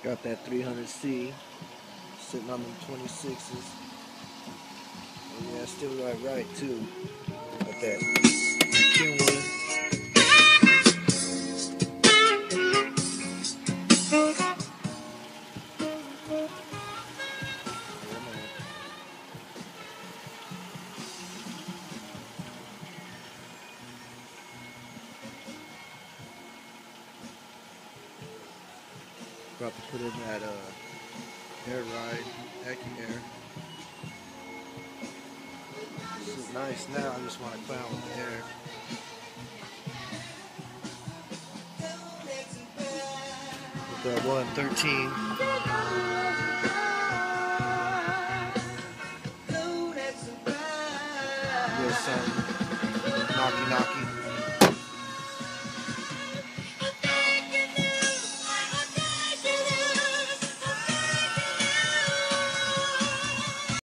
Got that 300C sitting on them 26s. And yeah, still right too. Got that Kenwood. About to put in that air ride, AccuAir. This is nice now, I just want to clown with the air. With that 113. There's some knocky